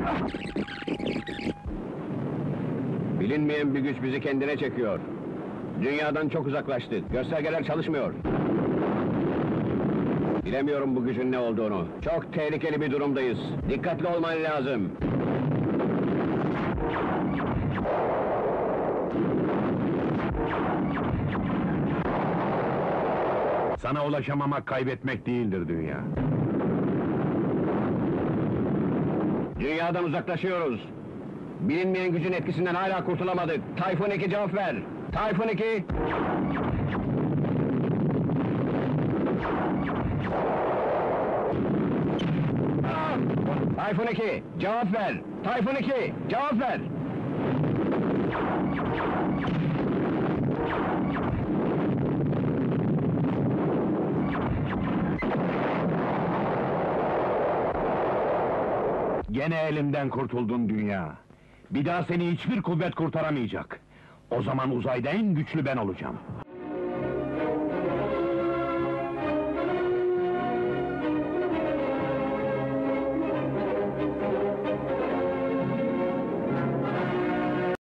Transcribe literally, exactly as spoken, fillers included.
Bilinmeyen bir güç bizi kendine çekiyor. Dünyadan çok uzaklaştık, göstergeler çalışmıyor. Bilemiyorum bu gücün ne olduğunu. Çok tehlikeli bir durumdayız. Dikkatli olman lazım. Sana ulaşamamak kaybetmek değildir dünya. Dünyadan uzaklaşıyoruz. Bilinmeyen gücün etkisinden hala kurtulamadık. Tayfun iki cevap ver. Tayfun iki. Tayfun iki, cevap ver! Tayfun iki, cevap ver! Gene elimden kurtuldun dünya. Bir daha seni hiçbir kuvvet kurtaramayacak. O zaman uzayda en güçlü ben olacağım.